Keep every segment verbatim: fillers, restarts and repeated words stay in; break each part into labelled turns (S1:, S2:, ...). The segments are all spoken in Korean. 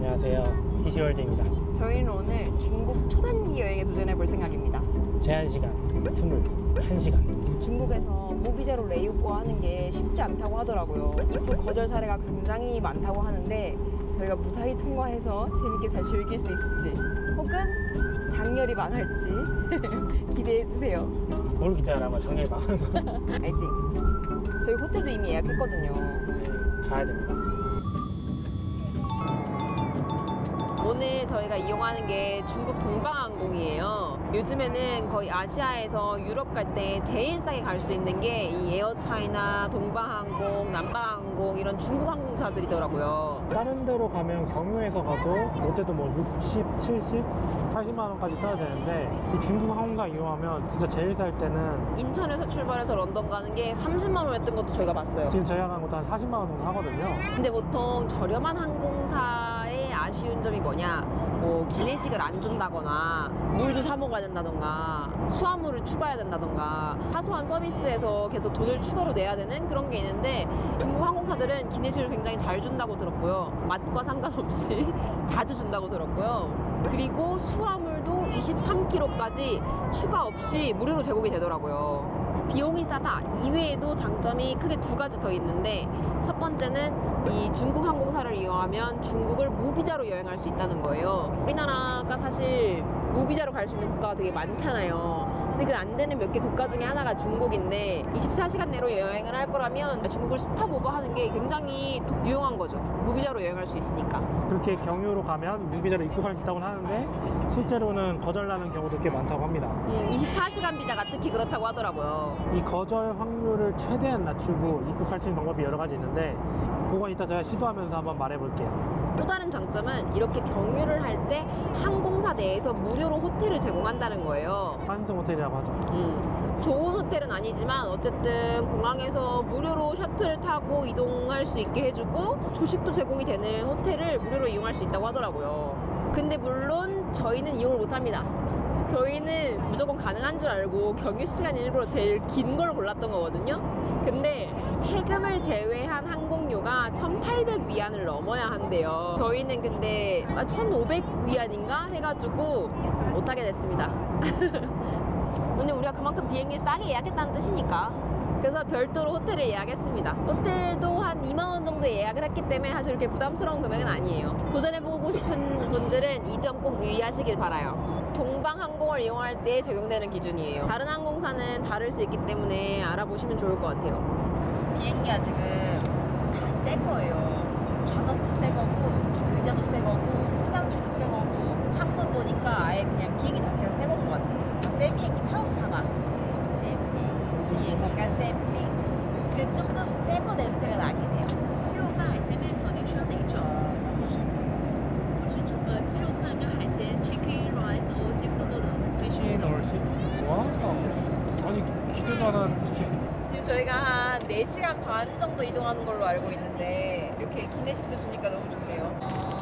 S1: 안녕하세요, 피시월드입니다.
S2: 저희는 오늘 중국 초단기 여행에 도전해 볼 생각입니다.
S1: 제한시간 이십일 시간.
S2: 중국에서 무비자로 레이오버 하는 게 쉽지 않다고 하더라고요. 입국 거절 사례가 굉장히 많다고 하는데 저희가 무사히 통과해서 재밌게 잘 즐길 수 있을지 혹은 장렬히 망할지 기대해주세요.
S1: 뭘 기대하나? 아마 장렬히 망하는 거.
S2: 화이팅! 저희 호텔도 이미 예약했거든요.
S1: 네, 가야 됩니다.
S2: 오늘 저희가 이용하는 게 중국 동방항공이에요. 요즘에는 거의 아시아에서 유럽 갈 때 제일 싸게 갈 수 있는 게 이 에어차이나, 동방항공, 남방항공 이런 중국 항공사들이더라고요.
S1: 다른 데로 가면 경유해서 가도 못해도 뭐 육십, 칠십, 팔십만 원까지 써야 되는데 이 중국 항공사 이용하면 진짜 제일 쌀 때는
S2: 인천에서 출발해서 런던 가는 게 삼십만 원 했던 것도 저희가 봤어요.
S1: 지금 저희가 가는 것도 한 사십만 원 정도 하거든요.
S2: 근데 보통 저렴한 항공사의 아쉬운 점이 뭐냐, 뭐 기내식을 안 준다거나 물도 사 먹어야 된다던가 수화물을 추가해야 된다던가 사소한 서비스에서 계속 돈을 추가로 내야 되는 그런 게 있는데 중국 항공사들은 기내식을 굉장히 잘 준다고 들었고요. 맛과 상관없이 자주 준다고 들었고요. 그리고 수화물도 이십삼 킬로그램까지 추가 없이 무료로 제공이 되더라고요. 비용이 싸다 이외에도 장점이 크게 두 가지 더 있는데, 첫 번째는 이 중국 항공사를 이용하면 중국을 무비자로 여행할 수 있다는 거예요. 우리나라가 사실 무비자로 갈 수 있는 국가가 되게 많잖아요. 근데 그 안 되는 몇 개 국가 중에 하나가 중국인데 이십사 시간 내로 여행을 할 거라면 중국을 스탑오버 하는 게 굉장히 유용한 거죠. 무비자로 여행할 수 있으니까.
S1: 그렇게 경유로 가면 무비자로 입국할 수 있다고 하는데 실제로는 거절나는 경우도 꽤 많다고 합니다.
S2: 음, 이십사 시간 비자가 특히 그렇다고 하더라고요.
S1: 이 거절 확률을 최대한 낮추고 입국할 수 있는 방법이 여러 가지 있는데 그건 이따 제가 시도하면서 한번 말해볼게요.
S2: 또 다른 장점은 이렇게 경유를 할 때 항공사 내에서 무료로 호텔을 제공한다는 거예요.
S1: 환승 호텔이라고 하죠.
S2: 음, 좋은 호텔은 아니지만 어쨌든 공항에서 무료로 셔틀 타고 이동할 수 있게 해주고 조식도 제공이 되는 호텔을 무료로 이용할 수 있다고 하더라고요. 근데 물론 저희는 이용을 못합니다. 저희는 무조건 가능한 줄 알고 경유 시간 일부러 제일 긴 걸 골랐던 거거든요. 근데 세금을 제외한 항공료가 천팔백 위안을 넘어야 한대요. 저희는 근데 천오백 위안인가 해가지고 못하게 됐습니다. 오늘 우리가 그만큼 비행기를 싸게 예약했다는 뜻이니까. 그래서 별도로 호텔을 예약했습니다. 호텔도 한 이만 원 정도 예약을 했기 때문에 사실 그렇게 부담스러운 금액은 아니에요. 도전해보고 싶은 분들은 이 점 꼭 유의하시길 바라요. 동방항공을 이용할 때 적용되는 기준이에요. 다른 항공사는 다를 수 있기 때문에 알아보시면 좋을 것 같아요. 비행기가 지금 다 새 거예요. 좌석도 새 거고 의자도 새 거고 화장실도 새 거고 창문 보니까 아예 그냥 비행기 자체가 새 건 것 같아요. 새 비행기 처음 타봐. 새 비행기가 새 비행기. 그래서 조금 새 거 냄새가 나긴 해요.
S3: 鸡肉饭、海鲜面条，您需要哪种？是呃鸡肉饭跟海鲜 chicken rice or seafood noodles fish noodles。
S1: 와, 아니 기대도 안 한.
S2: 지금 저희가 한 네 시간 반 정도 이동하는 걸로 알고 있는데 이렇게 기내식도 주니까 너무 좋네요.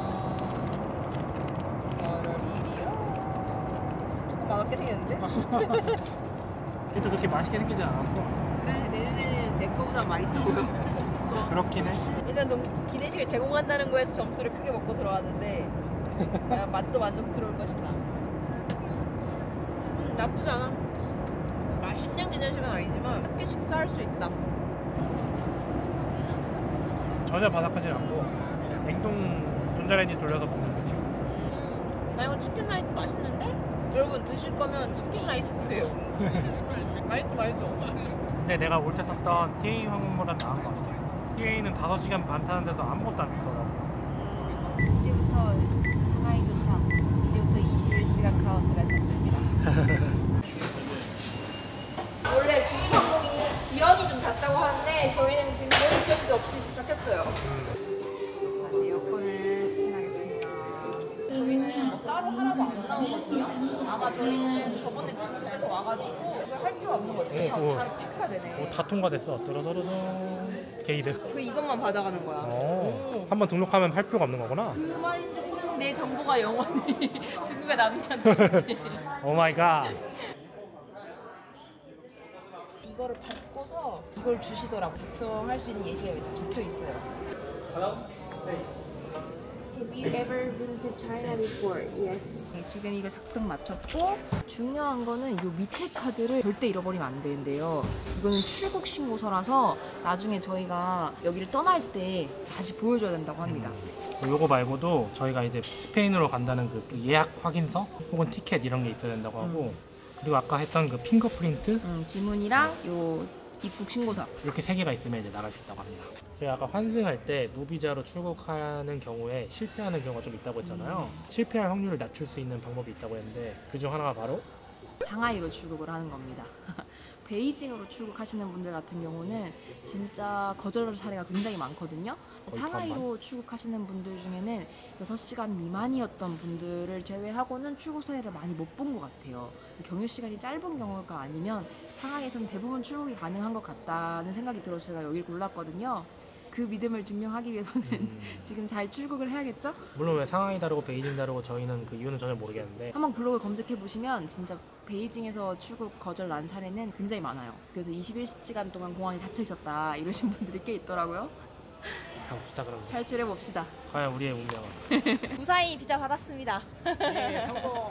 S2: 조금 맛없게 생겼는데?
S1: 그래도 그렇게 맛있게 생기지 않았어.
S2: 그래, 내 눈에는 내 거보다 맛있어 보여.
S1: 그렇긴 해.
S2: 일단 너무 기내식을 제공한다는 거에서 점수를 크게 먹고 들어왔는데 과연 맛도 만족스러울 것인가. 음, 나쁘지 않아. 맛있는 기내식은 아니지만 한 끼 식사할 수 있다.
S1: 전혀 바삭하지 않고 냉동 전자레인지 돌려서 먹는 거지.
S2: 음, 나 이거 치킨 라이스 맛있는데? 여러분 드실 거면 치킨 라이스 드세요. 맛있어 맛있어.
S1: 근데 내가 올 때 탔던 티에이 항공보다 나은 것 같아. 티에이는 다섯 시간 반 타는데도 아무것도 안 주더라고.
S2: 이제부터 상하이 도착. 이제부터 이십일 시간 카운트가 시작됩니다. 원래 중국 항공이 지연이 좀 잦다고 하는데 저희는 지금 거의 지연도 없이 도착했어요. 자, 이제 여권을 스캔하겠습니다. 저희는 뭐 따로 하라고 안 나오거든요. 아마 저희는 저번에 중국에서 와가지고 그걸 할 필요 없는 거죠.
S1: 오, 오.
S2: 바로 찍혀야 되네.
S1: 오, 다 통과됐어. 또로도로도 게이드.
S2: 그 이것만 받아가는 거야.
S1: 어, 한번 등록하면 할 필요가 없는 거구나.
S2: 그 말인즉슨 내 정보가 영원히 중국에 남는다는 뜻이지.
S1: 오 마이 갓.
S2: 이거를 받고서 이걸 주시더라고. 작성할 수 있는 예시가 여기 적혀 있어요. Have you ever been to China before? Yes.
S3: 네, 지금 이거 작성 마쳤고 중요한 거는 이 밑에 카드를 절대 잃어버리면 안 되는데요. 이거는 출국 신고서라서 나중에 저희가 여기를 떠날 때 다시 보여줘야 된다고 합니다.
S1: 요거 말고도 저희가 이제 스페인으로 간다는 그 예약 확인서 혹은 티켓 이런 게 있어야 된다고 하고 그리고 아까 했던 그 핑거프린트
S3: 음, 지문이랑 요 입국 신고서
S1: 이렇게 세 개가 있으면 이제 나갈 수 있다고 합니다. 제가 아까 환승할 때 무비자로 출국하는 경우에 실패하는 경우가 좀 있다고 했잖아요. 음. 실패할 확률을 낮출 수 있는 방법이 있다고 했는데 그중 하나가 바로
S3: 상하이로 출국을 하는 겁니다. 베이징으로 출국하시는 분들 같은 경우는 진짜 거절 사례가 굉장히 많거든요. 상하이로 출국하시는 분들 중에는 여섯 시간 미만이었던 분들을 제외하고는 출국 사례를 많이 못 본 것 같아요. 경유 시간이 짧은 경우가 아니면 상하이에서는 대부분 출국이 가능한 것 같다는 생각이 들어서 제가 여기를 골랐거든요. 그 믿음을 증명하기 위해서는 음. 지금 잘 출국을 해야겠죠?
S1: 물론 왜 상하이 다르고 베이징 다르고 저희는 그 이유는 전혀 모르겠는데
S3: 한번 블로그 검색해 보시면 진짜 베이징에서 출국 거절 난 사례는 굉장히 많아요. 그래서 이십일 시간 동안 공항에 닫혀 있었다 이러신 분들이 꽤 있더라고요.
S1: 가봅시다 그럼.
S3: 탈출해 봅시다.
S1: 과연 우리의 운명은.
S2: 무사히 비자 받았습니다.
S1: 네, 성공.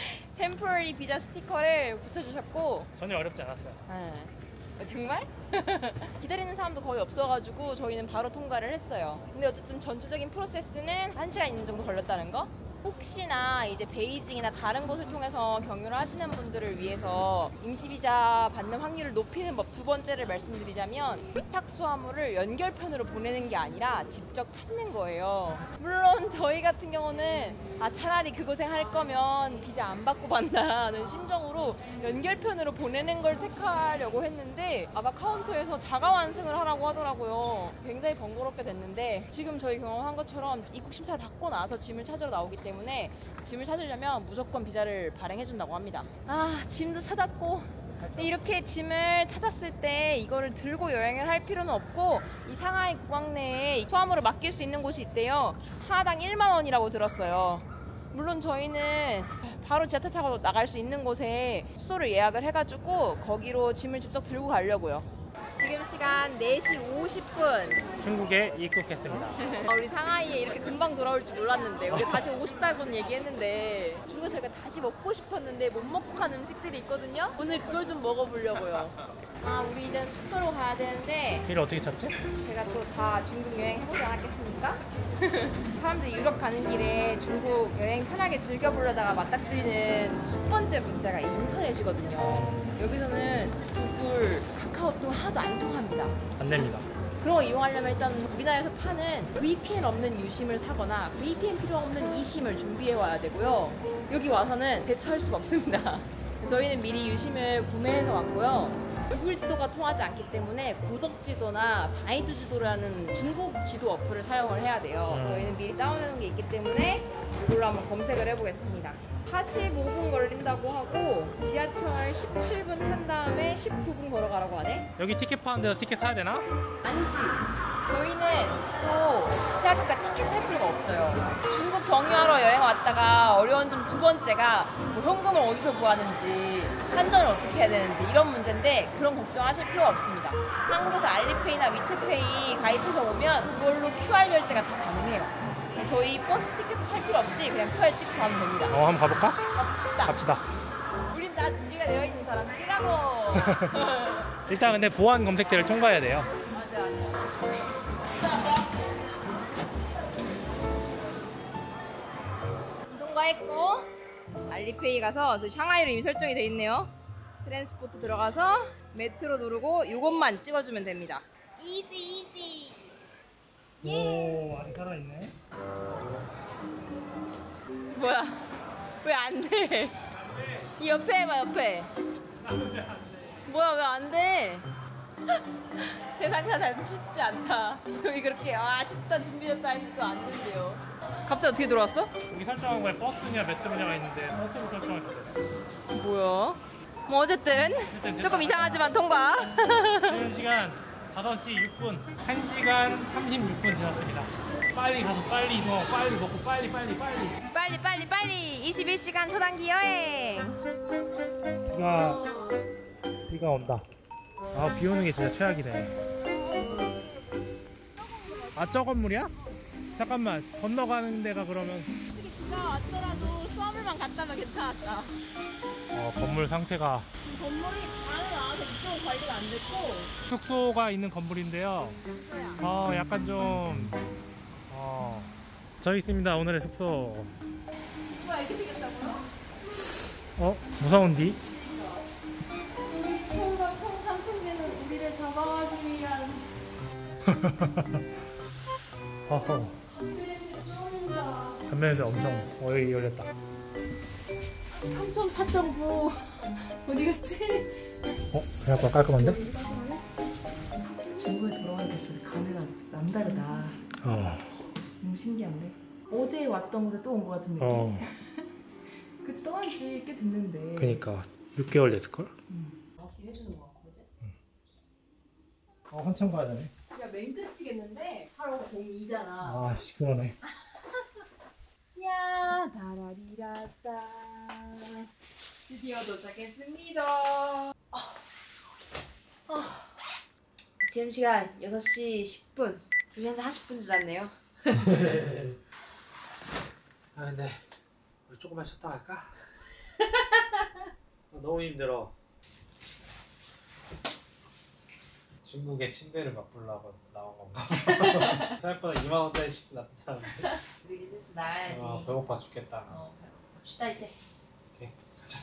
S2: 템포러리 비자 스티커를 붙여주셨고
S1: 전혀 어렵지 않았어요.
S2: 네. 정말? 기다리는 사람도 거의 없어가지고 저희는 바로 통과를 했어요. 근데 어쨌든 전체적인 프로세스는 한 시간 있는 정도 걸렸다는 거? 혹시나 이제 베이징이나 다른 곳을 통해서 경유를 하시는 분들을 위해서 임시비자 받는 확률을 높이는 법 두 번째를 말씀드리자면 위탁 수화물을 연결편으로 보내는 게 아니라 직접 찾는 거예요. 물론 저희 같은 경우는 아 차라리 그 고생 할 거면 비자 안 받고 받는다는 심정으로 연결편으로 보내는 걸 택하려고 했는데 아까 카운터에서 자가 완승을 하라고 하더라고요. 굉장히 번거롭게 됐는데 지금 저희 경험한 것처럼 입국 심사를 받고 나서 짐을 찾으러 나오기 때문에 때문에 짐을 찾으려면 무조건 비자를 발행해준다고 합니다. 아 짐도 찾았고 이렇게 짐을 찾았을 때 이거를 들고 여행을 할 필요는 없고 이 상하이 공항 내에 수화물을 맡길 수 있는 곳이 있대요. 하나당 일만 원이라고 들었어요. 물론 저희는 바로 지하철 타고 나갈 수 있는 곳에 숙소를 예약을 해가지고 거기로 짐을 직접 들고 가려고요. 지금 시간 네 시 오십 분.
S1: 중국에 입국했습니다.
S2: 어, 우리 상하이에 이렇게 금방 돌아올 줄 몰랐는데 우리 다시 오고 싶다고는 얘기했는데 중국 제가 다시 먹고 싶었는데 못 먹고 간 음식들이 있거든요. 오늘 그걸 좀 먹어보려고요. 아 우리 이제 숙소로 가야 되는데
S1: 길 어떻게 찾지?
S2: 제가 또 다 중국 여행 해보지 않았겠습니까? 사람들이 유럽 가는 길에 중국 여행 편하게 즐겨보려다가 맞닥뜨리는 첫 번째 문제가 인터넷이거든요. 여기서는 구글, 카카오톡 하나도 안 통합니다.
S1: 안 됩니다.
S2: 그런 거 이용하려면 일단 우리나라에서 파는 브이피엔 없는 유심을 사거나 브이피엔 필요 없는 이심을 준비해 와야 되고요. 여기 와서는 대처할 수가 없습니다. 저희는 미리 유심을 구매해서 왔고요. 구글 지도가 통하지 않기 때문에 고덕 지도나 바이두 지도라는 중국 지도 어플을 사용을 해야 돼요.
S1: 음.
S2: 저희는 미리 다운해놓은 게 있기 때문에 이걸로 한번 검색을 해보겠습니다. 사십오 분 걸린다고 하고 지하철 십칠 분 탄 다음에 십구 분 걸어가라고 하네?
S1: 여기 티켓 파는 데서 티켓 사야 되나?
S2: 아니지. 저희는 또 생각보다 티켓 살 필요가 없어요. 중국 경유하러 여행 왔다가 어려운 점 두 번째가 뭐 현금을 어디서 구하는지 환전을 어떻게 해야 되는지 이런 문제인데 그런 걱정하실 필요가 없습니다. 한국에서 알리페이나 위챗페이 가입해서 오면 그걸로 큐알 결제가 다 가능해요. 저희 버스 티켓도 살 필요 없이 그냥 큐알 찍고 가면 됩니다.
S1: 어 한번 가볼까?
S2: 갑시다.
S1: 갑시다.
S2: 우린 다 준비가 되어 있는 사람들이라고.
S1: 일단 근데 보안 검색대를 통과해야 돼요.
S2: 맞아 맞아. 통과했고 알리페이 가서 저희 샹하이로 이미 설정이 돼 있네요. 트랜스포트 들어가서 메트로 누르고 이것만 찍어주면 됩니다. 이지 이지.
S1: 오, 아직 살아있네.
S2: 뭐야? 왜 안 돼? 이 옆에 해봐 옆에. 뭐야 왜 안 돼? 세상 사람 쉽지 않다. 저희 그렇게 아 쉽다 준비됐다 했는데 안 된대요. 갑자기 어떻게 들어왔어?
S1: 여기 설정한 거에 버스냐 메트로냐가 있는데 버스로 설정할 거잖아요.
S2: 뭐야? 뭐 어쨌든 조금 이상하지만 통과.
S1: 지금 시간 다섯 시 육 분, 한 시간 삼십육 분 지났습니다. 빨리 가서 빨리 이동하고 빨리 먹고 빨리 빨리 빨리
S2: 빨리 빨리 빨리 이십일 시간 초단기 여행.
S1: 비가 비가 온다. 아, 비 오는 게 진짜 최악이네. 아, 저 건물이야? 잠깐만, 건너가는 데가 그러면
S2: 비가 왔더라도 수화물만 갔다면 괜찮았다.
S1: 어, 건물 상태가
S2: 건물이 안에 나와서 이쪽은 관리가 안 됐고.
S1: 숙소가 있는 건물인데요. 어, 약간 좀 어, 저희 있습니다. 오늘의 숙소.
S2: 누가 이렇게 생겼다고요?
S1: 어? 무서운디?
S3: 서울과 평산청계는 우리를 잡아가기 위한
S1: 어허.
S3: 담배냄새 쩔다.
S1: 담배냄새 엄청. 어, 여기 열렸다.
S3: 삼 점 사 점 구 어디 갔지?
S1: 어? 생각보다 깔끔한데?
S3: 중국에 돌아와야겠어. 감회가 남다르다.
S1: 어.
S3: 너무 신기한데? 어제 왔던 데 또 온 것 같은 느낌?
S1: 어.
S3: 그때 떠난 지 꽤 됐는데.
S1: 그니까 육 개월 됐을걸?
S3: 응. 정확히 해주는 것 같고 이제.
S1: 어, 한참 가야 되네.
S3: 야 맹드 치겠는데 팔 공이잖아.
S1: 아, 시끄러네.
S3: 야 다라리라따 드디어 도착했습니다. 아, 아. 지금 시간 여섯 시 십 분. 두 시에서 사십 분 지났네요.
S1: 아, 근데 우리 조금만 쉬었다 갈까? 너무 힘들어. 중국의 침대를 맛보려고 나온 건가? 생각보다 이만 원짜리 식도 나쁘지 않은데?
S3: 우리 이제 나야지.
S1: 아, 배고파 죽겠다.
S3: 어, 갑시다 이제.
S1: 오케이, 가자.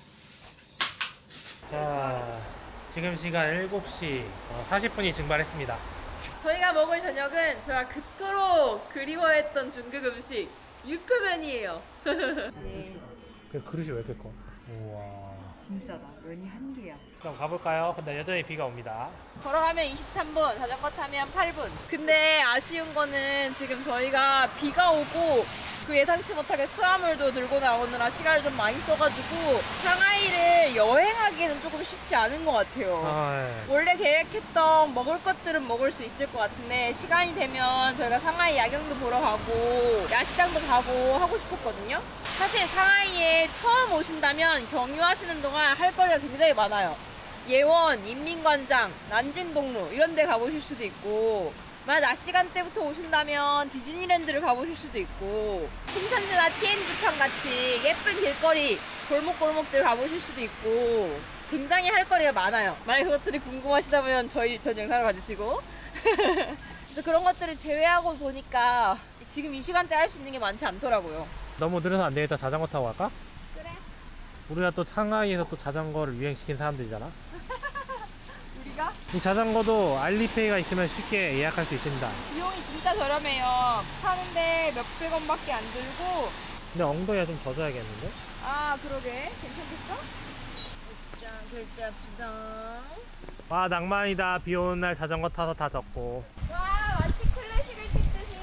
S1: 자, 지금 시간 일곱 시 사십 분이 증발했습니다.
S2: 저희가 먹을 저녁은 저희가 그토록 그리워했던 중국 음식 유표면이에요.
S1: 그 그릇이 왜 이렇게 커? 우와.
S3: 진짜다. 면이 한 개야.
S1: 그럼 가볼까요? 근데 여전히 비가 옵니다.
S2: 걸어가면 이십삼 분, 자전거 타면 팔 분. 근데 아쉬운 거는 지금 저희가 비가 오고 그 예상치 못하게 수화물도 들고 나오느라 시간을 좀 많이 써가지고 상하이를 여행하기는 조금 쉽지 않은 것 같아요.
S1: 아, 예.
S2: 원래 계획했던 먹을 것들은 먹을 수 있을 것 같은데 시간이 되면 저희가 상하이 야경도 보러 가고 야시장도 가고 하고 싶었거든요. 사실 상하이에 처음 오신다면 경유하시는 동안 할 거리가 굉장히 많아요. 예원, 인민광장, 난진동로 이런 데 가보실 수도 있고 만약 낮 시간대부터 오신다면 디즈니랜드를 가보실 수도 있고 신천지나 티엔지판 같이 예쁜 길거리 골목골목들 가보실 수도 있고 굉장히 할 거리가 많아요. 만약 그것들이 궁금하시다면 저희 전 영상을 봐주시고 그래서 그런 것들을 제외하고 보니까 지금 이 시간대 할 수 있는 게 많지 않더라고요.
S1: 너무 느려서 안 되겠다. 자전거 타고 갈까?
S2: 그래.
S1: 우리가 또 상하이에서 또 자전거를 유행시킨 사람들이잖아.
S2: 우리가?
S1: 이 자전거도 알리페이가 있으면 쉽게 예약할 수 있습니다.
S2: 비용이 진짜 저렴해요. 타는데 몇백 원밖에 안 들고.
S1: 근데 엉덩이가 좀 젖어야겠는데?
S2: 아 그러게 괜찮겠어? 짠 결제합시다.
S1: 와, 낭만이다. 비 오는 날 자전거 타서 다 젖고.
S2: 와 마치 클래식을 찍듯이.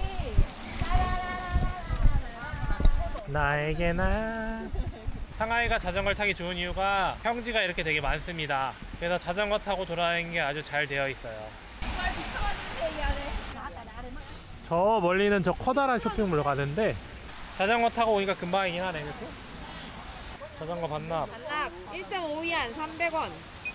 S1: 나에게나. 상하이가 자전거를 타기 좋은 이유가 평지가 이렇게 되게 많습니다. 그래서 자전거 타고 돌아다니는 게 아주 잘 되어 있어요.
S2: 정말 비춰가지고 얘기하네.
S1: 저 멀리는 저 커다란 쇼핑몰로 가는데 자전거 타고 오니까 금방이긴 하네. 그치? 자전거 반납.
S2: 반납 일 점 오 위안 삼백 원.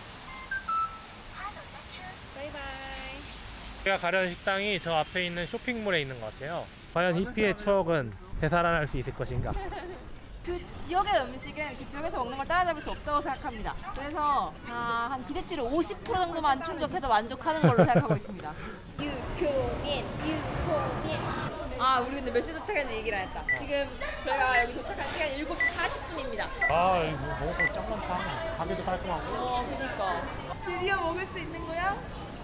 S2: 바이바이.
S1: 제가 가려는 식당이 저 앞에 있는 쇼핑몰에 있는 것 같아요. 과연 히피의 추억은 되살아날 수 있을 것인가?
S2: 그 지역의 음식은 그 지역에서 먹는 걸 따라잡을 수 없다고 생각합니다. 그래서 아, 한 기대치를 오십 퍼센트 정도만 충족해도 만족하는 걸로 생각하고 있습니다. 유표면, 유표면. 아, 우리 근데 몇 시에 도착했는지 얘기를 안 했다. 지금 저희가 여기 도착한 시간이 일곱 시 사십 분입니다.
S1: 아, 이거 뭐 먹을 거 짱 많다. 가게도 깔끔하고.
S2: 어, 그니까. 드디어 먹을 수 있는 거야?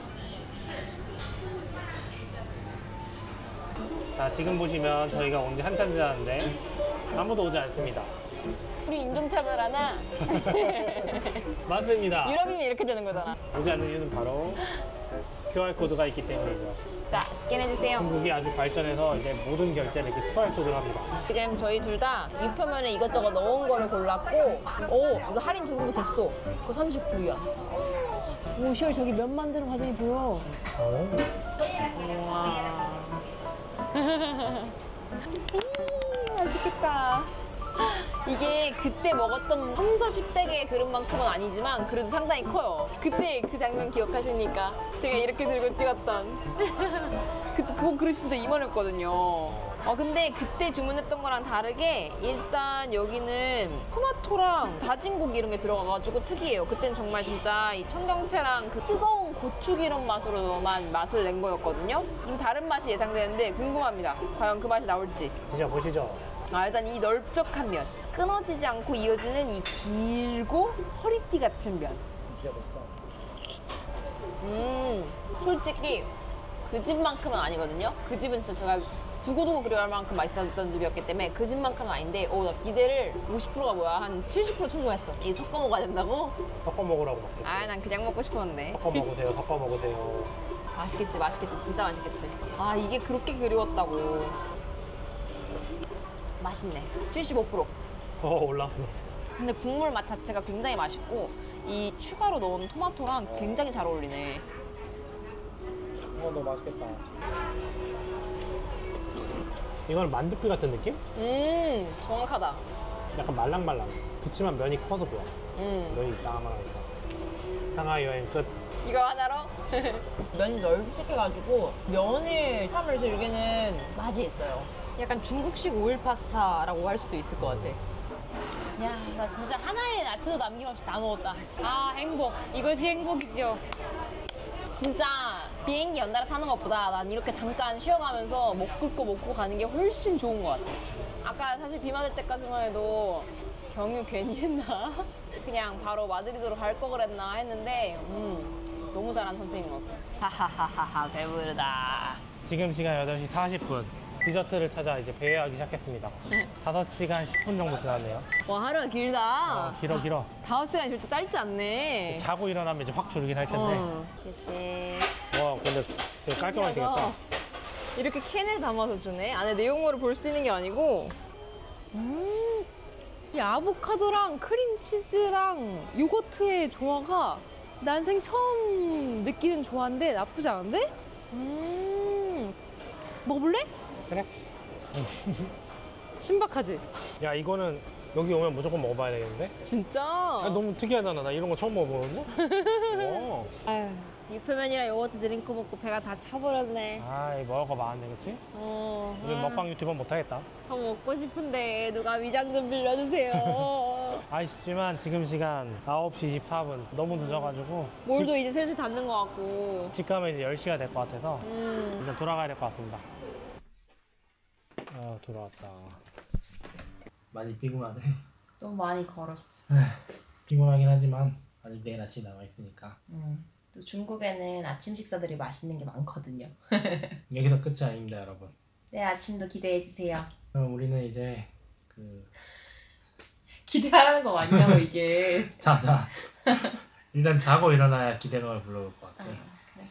S1: 자, 지금 보시면 저희가 온 지 한참 지났는데 아무도 오지 않습니다.
S2: 우리 인종차별하나?
S1: 맞습니다.
S2: 유럽이면 이렇게 되는 거잖아.
S1: 오지 않는 이유는 바로 큐알코드가 있기 때문이죠.
S2: 자, 스캔해주세요.
S1: 중국이 아주 발전해서 이제 모든 결제를 이렇게 큐알코드로 합니다.
S2: 지금 저희 둘 다 유표면에 이것저것 넣은 거를 골랐고 오, 이거 할인 적은 거 됐어. 그거 삼십구 위안. 오, 시월 저기 면 만드는 과정이 보여.
S1: 어?
S2: 우와. 맛있겠다. 이게 그때 먹었던 삼사십 대의 그릇만큼은 아니지만 그래도 상당히 커요. 그때 그 장면 기억하십니까? 제가 이렇게 들고 찍었던. 그때 그거 그릇 진짜 이만했거든요. 어 근데 그때 주문했던 거랑 다르게 일단 여기는 토마토랑 다진 고기 이런 게 들어가가지고 특이해요. 그땐 정말 진짜 이 청경채랑 그 뜨거운 고추기름 맛으로만 맛을 낸 거였거든요. 좀 다른 맛이 예상되는데 궁금합니다. 과연 그 맛이 나올지.
S1: 드셔보시죠.
S2: 아, 일단 이 넓적한 면, 끊어지지 않고 이어지는 이 길고 허리띠 같은 면.
S1: 드셔보시죠.
S2: 음, 솔직히 그 집만큼은 아니거든요. 그 집은 진짜 제가 두고두고 그리워할 만큼 맛있었던 집이었기 때문에 그 집만큼은 아닌데, 오, 나 기대를 오십 퍼센트가 뭐야, 한 칠십 퍼센트 충족했어. 이 섞어 먹어야 된다고?
S1: 섞어 먹으라고 먹겠지.
S2: 아, 난 그냥 먹고 싶었는데.
S1: 섞어 먹으세요. 섞어 먹으세요.
S2: 맛있겠지, 맛있겠지, 진짜 맛있겠지. 아, 이게 그렇게 그리웠다고. 맛있네. 칠십오 퍼센트.
S1: 어, 올라왔어.
S2: 근데 국물 맛 자체가 굉장히 맛있고 이 추가로 넣은 토마토랑 굉장히 잘 어울리네.
S1: 어, 너무 맛있겠다. 이거는 만두피 같은 느낌?
S2: 음, 정확하다.
S1: 약간 말랑말랑. 그치만 면이 커서 좋아.
S2: 음,
S1: 면이 이따만하니까. 상하이 여행 끝.
S2: 이거 하나로? 면이 넓적해가지고 면을 탐을 즐기는 맛이 있어요. 약간 중국식 오일 파스타라고 할 수도 있을 것 같아. 야, 나 진짜 하나의 야채도 남김없이 다 먹었다. 아, 행복. 이것이 행복이죠. 진짜 비행기 연달아 타는 것보다 난 이렇게 잠깐 쉬어가면서 먹을 거 먹고 가는 게 훨씬 좋은 것 같아. 아까 사실 비 맞을 때까지만 해도 경유 괜히 했나? 그냥 바로 마드리드로 갈 거 그랬나 했는데 음, 너무 잘한 선택인 것 같아. 하하하하, 배부르다.
S1: 지금 시간 여덟 시 사십 분. 디저트를 찾아 이제 배회하기 시작했습니다. 다섯 시간 십 분 정도 지났네요.
S2: 와, 하루가 길다.
S1: 어, 길어 길어.
S2: 다섯 시간이 절대 짧지 않네.
S1: 자고 일어나면 이제 확 줄긴 할 텐데.
S2: 어, 캐시.
S1: 와, 근데 되게 깔끔하게 생겼다.
S2: 이렇게 캔에 담아서 주네. 안에 내용물을 볼 수 있는 게 아니고. 음, 이 아보카도랑 크림치즈랑 요거트의 조화가 난생 처음 느끼는 조화인데 나쁘지 않은데? 음, 먹어볼래?
S1: 그래?
S2: 신박하지?
S1: 야, 이거는 여기 오면 무조건 먹어봐야 되겠는데?
S2: 진짜?
S1: 아, 너무 특이하잖아. 나 이런 거 처음 먹어보는데? 와.
S2: 아휴, 육표면이랑 요거트 드링크 먹고 배가 다 차버렸네.
S1: 아, 이 먹을 거 많은데, 그치?
S2: 어,
S1: 우리
S2: 아,
S1: 먹방 유튜버 못하겠다.
S2: 더 먹고 싶은데 누가 위장 좀 빌려주세요.
S1: 아쉽지만 지금 시간 아홉 시 이십사 분. 너무 늦어가지고.
S2: 몰도 이제 슬슬 닫는 것 같고.
S1: 집, 집 가면 이제 열 시가 될 것 같아서
S2: 음.
S1: 일단 돌아가야 될 것 같습니다. 아, 돌아왔다. 많이 피곤하네.
S3: 너무 많이 걸었어.
S1: 피곤하긴 하지만 아직 내일 아침 남아 있으니까.
S3: 음. 또 중국에는 아침 식사들이 맛있는 게 많거든요.
S1: 여기서 끝이 아닙니다, 여러분.
S3: 내 아침도 기대해 주세요.
S1: 그럼 우리는 이제 그
S3: 기대하라는 거 맞냐고 이게.
S1: 자자. 일단 자고 일어나야 기대감을 불러올 것 같아.
S3: 아, 그래.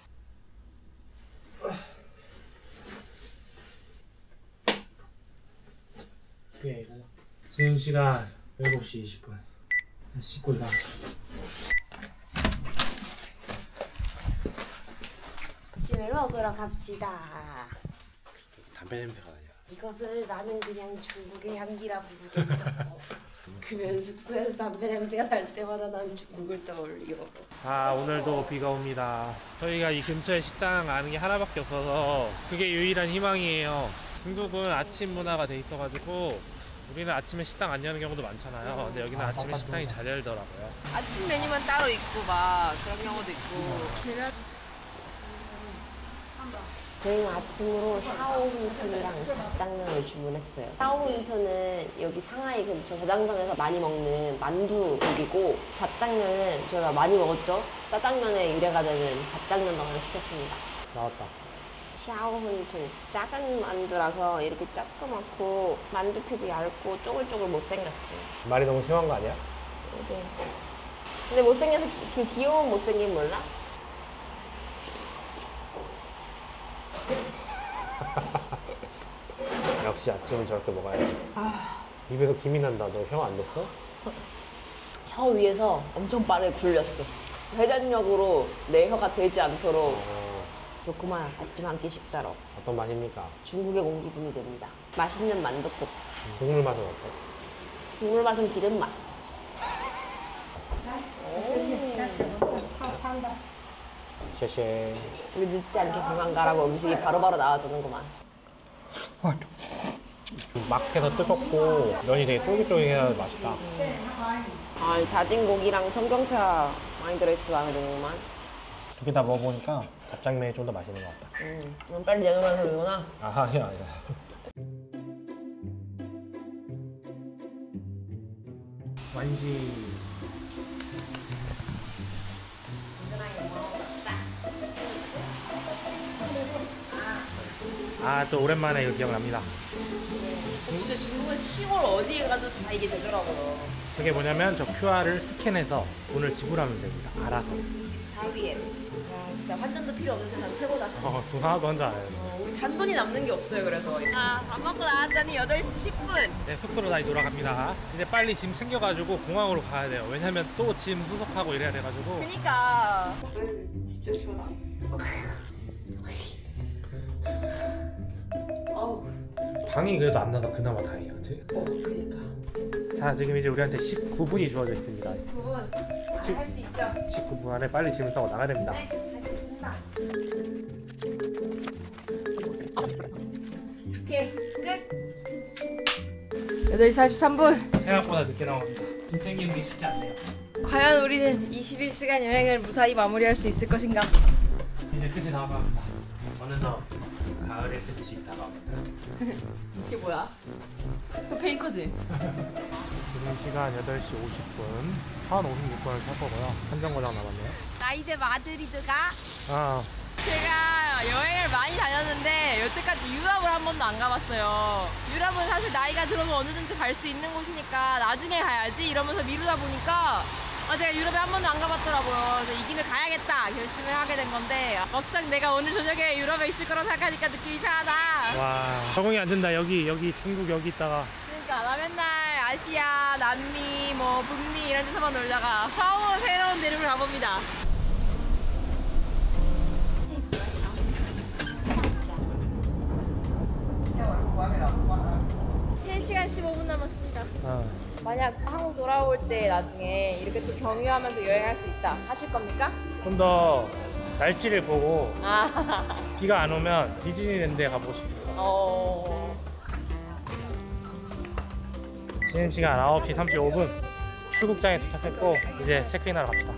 S1: 예, 지금 시간 일곱 시 이십 분. 씻고 일어나자.
S4: 아침을 먹으러 갑시다.
S1: 담배 냄새가 나냐?
S4: 이것을 나는 그냥 중국의 향기라 부르겠어. 그면 숙소에서 담배 냄새가 날 때마다 난 중국을 떠올려.
S1: 아, 오늘도 비가 옵니다. 저희가 이 근처에 식당 아는 게 하나밖에 없어서 그게 유일한 희망이에요. 중국은 아침 문화가 돼 있어가지고 우리는 아침에 식당 안 여는 경우도 많잖아요. 근데 여기는 아, 아침에 식당이 잘 열더라고요.
S2: 아침 메뉴만 따로 있고 막 그런 경우도 있고.
S4: 저희는 아침으로 샤오훈툰이랑 잡장면을 주문했어요. 샤오훈툰은 여기 상하이 근처 저장성에서 많이 먹는 만두국이고, 잡장면은 저희가 많이 먹었죠? 짜장면의 유래가 되는 잡장면 하나 시켰습니다.
S1: 나왔다.
S4: 샤오훈툰 작은 만두라서 이렇게 조그맣고 만두피도 얇고 쪼글쪼글 못생겼어요.
S1: 말이 너무 심한 거 아니야?
S4: 네. 근데 못생겨서 그 귀여운 못생긴 몰라?
S1: 역시 아침은 저렇게 먹어야지.
S4: 아...
S1: 입에서 김이 난다. 너 혀 안 됐어?
S4: 혀 위에서 엄청 빠르게 굴렸어. 회전력으로 내 혀가 되지 않도록
S1: 어,
S4: 조그만 아침 한 끼 식사로
S1: 어떤 맛입니까?
S4: 중국의 공기분이 됩니다. 맛있는 만둣국.
S1: 국물 맛은 어때?
S4: 국물 맛은 기름 맛.
S1: 쉐쉐.
S4: 우리 늦지 않게 공항 가라고 음식이 바로바로 나와주는구만.
S1: 막해서 뜨겁고 면이 되게 쫄깃쫄깃해서 맛있다.
S4: 아, 이 다진 고기랑 청경채가 많이 들어있어 되는구만.
S1: 두 개 다 먹어보니까 잡장면이 좀 더 맛있는 것 같다.
S4: 음, 그럼 빨리 내놓으라는 소리구나.
S1: 아, 아니야, 아니야. 완시. 아, 또 오랜만에 이거 기억납니다.
S2: 진짜 중국은 시골 어디에 가도 다 이게 되더라고요.
S1: 그게 뭐냐면 저 큐알을 스캔해서 돈을 지불하면 됩니다. 알아서.
S2: 사 위에. 아, 진짜 환전도 필요 없는 세상 최고다.
S1: 어, 돈 하나도 한줄 알아요.
S2: 어, 우리 잔돈이 남는 게 없어요, 그래서. 아, 밥 먹고 나왔더니 여덟 시 십 분.
S1: 네, 숙소로 다시 돌아갑니다. 이제 빨리 짐 챙겨가지고 공항으로 가야 돼요. 왜냐면 또 짐 수속하고 이래야 돼가지고.
S2: 그니까. 진짜 시원하. 어우.
S1: 방이 그래도 안 나서 그나마 다행이야, 그치?
S2: 어, 그니까.
S1: 자, 지금 이제 우리한테 십구 분이 주어져 있습니다.
S2: 구 분. 할 수 있죠?
S1: 십구 분 안에 빨리 짐을 싸고 나가야 됩니다.
S2: 네, 할 수 있습니다. 오케이, 끝. 여덟 시 사십삼 분.
S1: 생각보다 늦게 나옵니다. 짐 챙기는 게 쉽지 않네요.
S2: 과연 우리는 이십일 시간 여행을 무사히 마무리할 수 있을 것인가?
S1: 이제 끝이 다가갑니다. 어느덧 가을의 끝이 다가옵니다.
S2: 이게 뭐야? 또 페이커지?
S1: 지금 시간 여덟 시 오십 분. 한 오십육 분을 탈 거고요. 한 정거장 남았네요.
S2: 나 이제 마드리드가
S1: 아,
S2: 제가 여행을 많이 다녔는데 여태까지 유럽을 한 번도 안 가봤어요. 유럽은 사실 나이가 들어서 언제든지 갈 수 있는 곳이니까 나중에 가야지 이러면서 미루다 보니까 아, 제가 유럽에 한 번도 안 가봤더라고요. 그래서 이 김에 가야겠다 결심을 하게 된 건데 막상 내가 오늘 저녁에 유럽에 있을 거라 생각하니까 느낌이 이상하다.
S1: 와, 적응이 안 된다. 여기, 여기 중국 여기 있다가.
S2: 그러니까 나 맨날 아시아, 남미, 뭐 북미 이런 데서만 놀다가 처음으로 새로운 대륙을 가봅니다. 세 시간 십오 분 남았습니다.
S1: 아,
S2: 만약 한국 돌아올 때 나중에 이렇게 또 경유하면서 여행할 수 있다 하실 겁니까?
S1: 좀 더 날씨를 보고
S2: 아,
S1: 비가 안 오면 디즈니랜드에 가보고 싶습니다.
S2: 어...
S1: 지금 시간 아홉 시 삼십오 분. 출국장에 도착했고 이제 체크인하러 갑시다.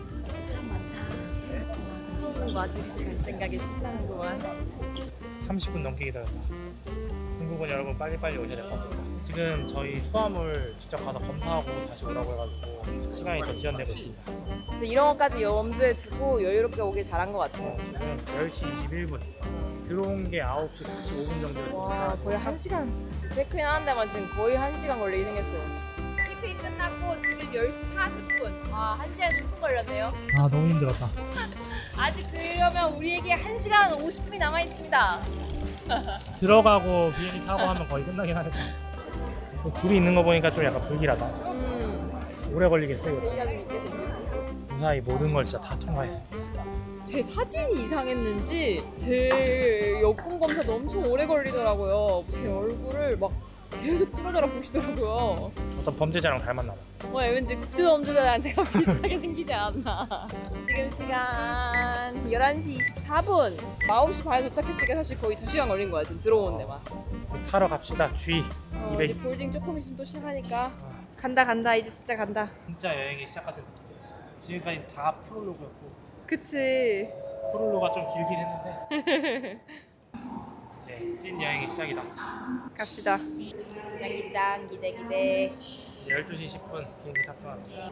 S2: 처음 마드리드 갈 생각에 신나는구만.
S1: 삼십 분 넘게 기다렸다. 중국은 여러분 빨리빨리 오셔야 될 것 같습니다. 지금 저희 수화물 직접 가서 검사하고 다시 오라고 해가지고 시간이 더 지연되고 있습니다.
S2: 근데 이런 것까지 염두에 두고 여유롭게 오길 잘한 것 같아요.
S1: 어, 지금 열 시 이십일 분. 들어온 게 아홉 시 사십오 분 정도였으니까
S2: 와, 거의 한 시간. 체크인 하는 데만 지금 거의 한 시간 걸리게 생겼어요. 체크인 끝났고 지금 열 시 사십 분. 와, 한 시간 십 분 걸렸네요.
S1: 아, 너무 힘들었다.
S2: 아직 그러면 우리에게 한 시간 오십 분이 남아 있습니다.
S1: 들어가고 비행기 타고 하면 거의 끝나긴 하겠다. 줄이 있는 거 보니까 좀 약간 불길하다.
S2: 음,
S1: 오래 걸리겠어요.
S2: 얘기가 좀 있겠습니다.
S1: 무사히 모든 걸 진짜 다 통과했습니다.
S2: 제 사진이 이상했는지 제 여권 검사도 엄청 오래 걸리더라고요. 제 얼굴을 막 계속 뚫어져라 보시더라고요.
S1: 어떤 범죄자랑 닮았나 봐.
S2: 와, 왠지 국제범죄자랑 제가 비슷하게 생기지 않나. 지금 시간 열한 시 이십사 분. 아홉 시 반에 도착했으니까 사실 거의 두 시간 걸린 거야, 지금 들어오는 데만.
S1: 타러 갑시다. G
S2: 어,
S1: 이백.
S2: 이제 볼딩 조금 있으면 또 시작하니까. 간다 간다, 이제 진짜 간다.
S1: 진짜 여행이 시작하던 느낌. 지금까지 다 프롤로그였고
S2: 그치.
S1: 프롤로그가 좀 길긴 했는데 이제 찐 여행이 시작이다.
S2: 갑시다. 양기짱 기대 기대.
S1: 이제 열두 시 십 분 비행기 탑승합니다.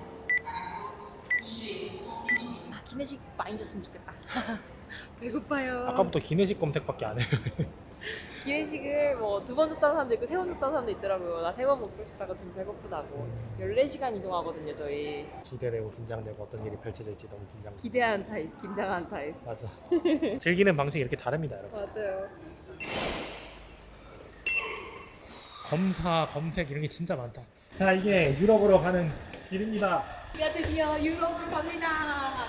S2: 아, 기내식 많이 줬으면 좋겠다. 배고파요.
S1: 아까부터 기내식 검색밖에 안 해요.
S2: 기내식을 뭐 두 번 줬다는 사람도 있고 세 번 줬다는 사람도 있더라고요. 나 세 번 먹고 싶다고 지금 배고프다고. 열네 시간 이동하거든요, 저희.
S1: 기대되고 긴장되고 어떤 일이 펼쳐질지 너무 긴장.
S2: 기대하는 타입, 긴장하는 타입.
S1: 맞아. 즐기는 방식이 이렇게 다릅니다, 여러분.
S2: 맞아요.
S1: 검사, 검색 이런 게 진짜 많다. 자, 이게 유럽으로 가는 길입니다.
S2: 우리가 드디어 유럽을 갑니다.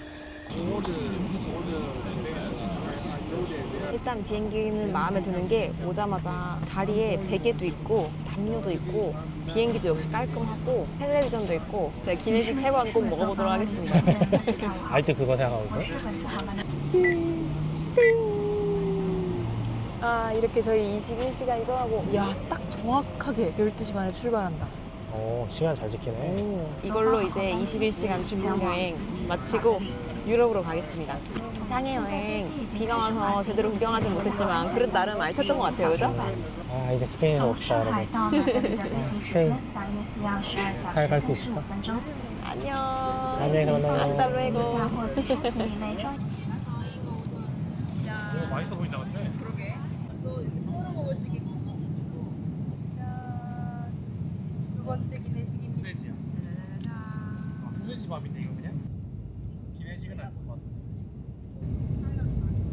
S4: 일단 비행기는 마음에 드는 게 오자마자 자리에 베개도 있고 담요도 있고 비행기도 역시 깔끔하고 텔레비전도 있고 제가 기내식 세 번 꼭 먹어보도록 하겠습니다.
S1: 아이때 그거 생각하고 있어요?
S2: 아 이렇게 저희 이십일 시간 이동하고 야 딱 정확하게 열두 시 반에 출발한다.
S1: 오, 시간 잘 지키네.
S2: 이걸로 이제 이십일 시간 중국 여행 마치고 유럽으로 가겠습니다. 상해 여행 비가 와서 제대로 구경하지 못했지만 그래도 나름 알찼던 것 같아요, 그죠?
S1: 아, 이제 스페인으로 옵시다, 여러분. 아, 스페인. 잘 갈 수 있을까?
S2: 안녕.
S1: 안녕히 만나요.
S2: 아스탈루에고.
S1: 오, 맛있어 보인다, 근데.
S2: 그러게. 또 이렇게 썰어 먹을 수 있게 구워가지고. 짠. 두 번째 기내식입니다.
S1: 소세지야. 아, 소세지 밥인데, 이거 그냥? 기내식은 안 좋은 것 같아.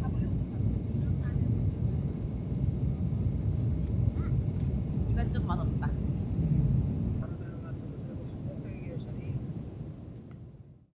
S2: 이건 좀 맛없다.